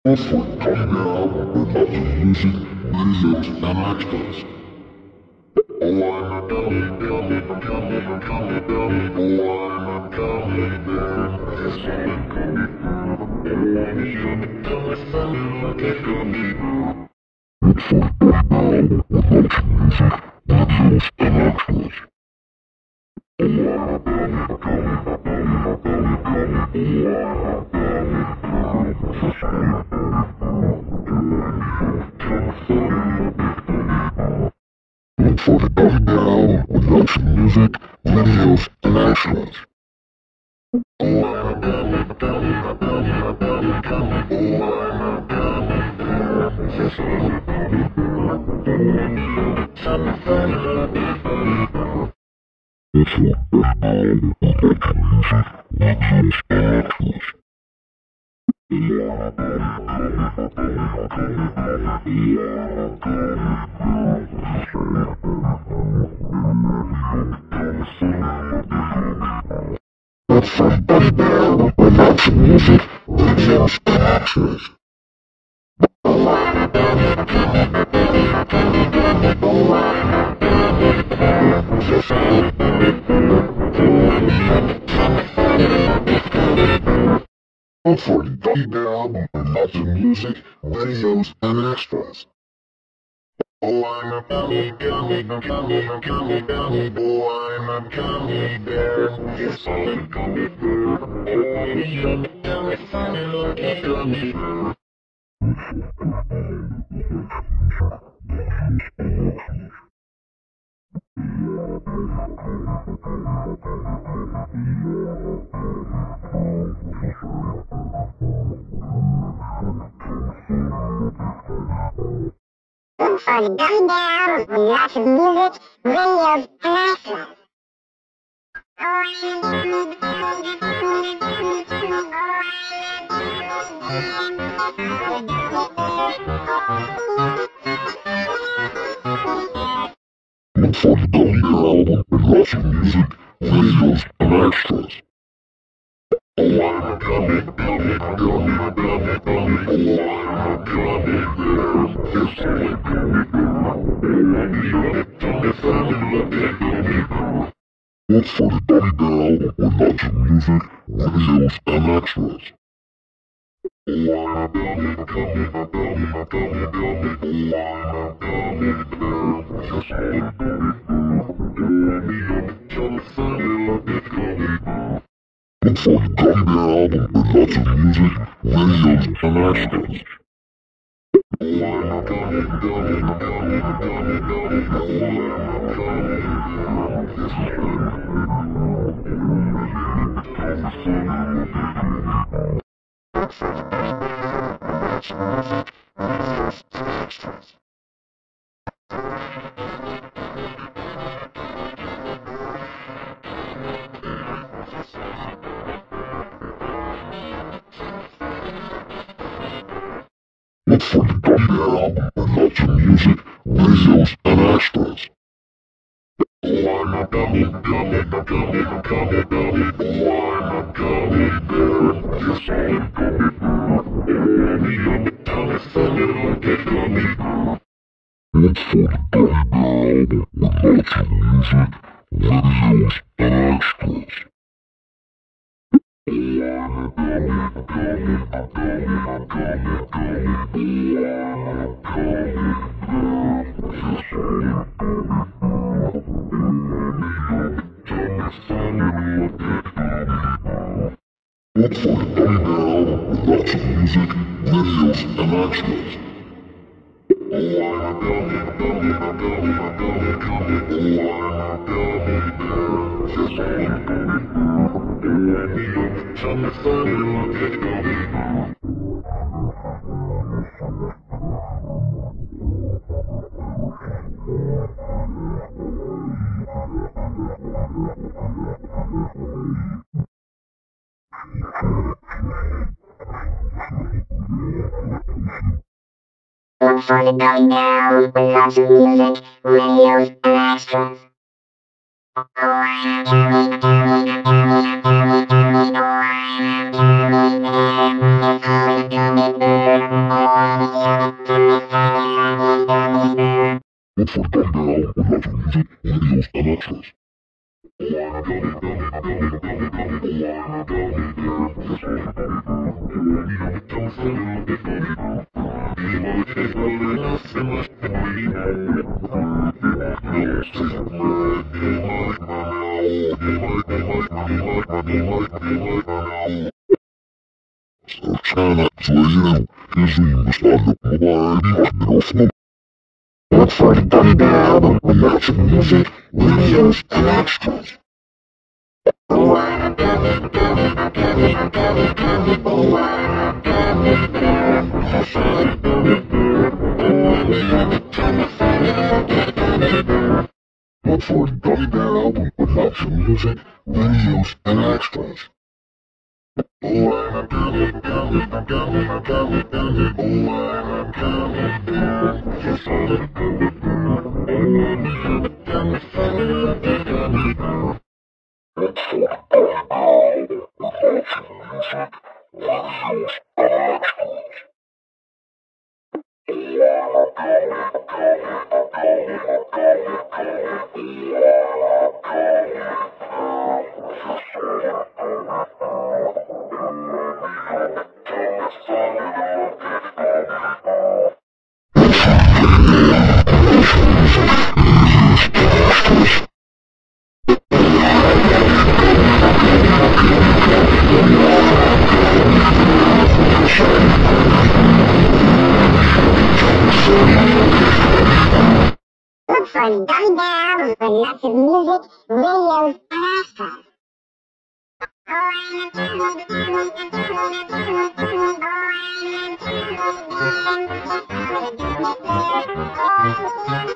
Also, coming out with lots of music, videos, and extras. Oh, I'm a gummy, gummy, gummy, gummy, gummy. Oh, I'm a gummy bear. Yes, I'm a gummy bear. Oh, I'm a gummy, funny like a gummy bear. It's for coming out with lots of music, videos, and extras. Oh, I'm a gummy, gummy, gummy, gummy, gummy. Oh, I'm a gummy bear. Yes, I'm a gummy bear. Look for the Gummy Down with lots of music, videos, and extras. Oh, I'm a gummy, gummy, gummy, gummy, gummy. Oh, I'm a gummy bear. Yes, I'm a gummy bear. I'm a funny little gummy bear. Look for the Gummy Down with lots of music, videos, and extras. Oh, I'm a gummy, gummy, gummy, gummy, gummy. Oh, I'm a gummy bear. Yes, I'm a gummy bear. Look for the Gummy Down with lots of music, videos, and extras. Oh, I'm a gummy, gummy, gummy, gummy, gummy. Oh, I'm a gummy bear. Yes, I'm a gummy bear. I'm a funny little gummy bear. Look for the Gummy Down with lots of music, videos, and extras. Oh, I'm a gummy, gummy, gummy, gummy, gummy. Oh, I'm a gummy bear. Yes, I'm a gummy bear. Oh, I'm a gummy, funny like a gummy bear. Look for the Gummy Down with lots of music, videos, and extras. Oh, I'm a gummy, gummy, gummy, gummy, gummy. Oh, I'm a gummy, Look for the Gummy Down with lots of music, videos, and extras. Oh, I'm a gummy, gummy, gummy, gummy, gummy. Oh, I'm a gummy bear. Yes, I'm a gummy bear. Oh, I'm a gummy, funny like a gummy bear. Look for the Gummy Down with lots of music, videos, and extras. Oh, I'm a gummy, gummy, gummy, gummy, gummy. Oh, I'm a gummy bear. Yes, I'm a gummy bear. Oh, I'm a funny like a gummy bear. Look for the Gummy Down with lots of music, videos, and extras. Oh, I'm a gummy, gummy, gummy, gummy, gummy. Oh, I'm a gummy bear. Yes, I'm a gummy bear. Look for the Gummy Down with lots of music, videos, and extras. Look for the Gummy Down with lots of music, videos, and extras. Oh, I'm a gummy, gummy, gummy, gummy, gummy. Oh, I'm a gummy bear. Yes, I'm a gummy bear. Oh, I'm a funny like a gummy bear. Look for the Gummy Down with lots of music, videos, and extras. Oh, I'm a gummy, gummy, gummy, gummy, gummy. Oh, I'm a gummy bear. Yes, I'm a gummy bear. Look for the Gummy Down with lots of music, videos, and extras. Oh, I'm a gummy, gummy, gummy, gummy, gummy. Oh, I'm a gummy bear. Yes, I'm a gummy bear. Oh, I'm a funny like a gummy bear. Look for the Gummy Down with lots of music, videos, and extras. Oh, I'm a gummy, gummy, gummy, gummy, gummy. Oh, I'm a gummy bear. Look for Gummy Bear album with lots of music, videos, and extras. Sana suojelun kysymys on Look for the Gummy Bear album with lots of music, videos, and extras. Look for the Gummy Bear album with lots of music, videos, and extras. Look for Gummy Bear album with lots of music, videos, and extras. Oh,